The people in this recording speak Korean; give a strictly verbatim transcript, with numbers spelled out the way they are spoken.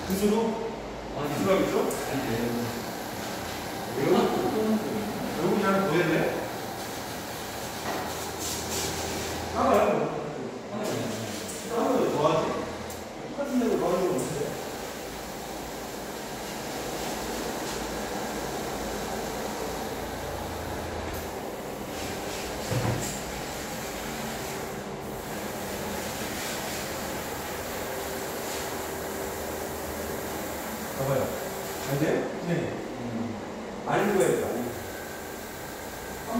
구수로? 아니, 수학이죠? 아니, 여기 하나 더 했네? 따라요. 따라요. 더 하지? 똑같은 대로 더 하는 거 없어요. 봐봐요. 안 돼요? 네.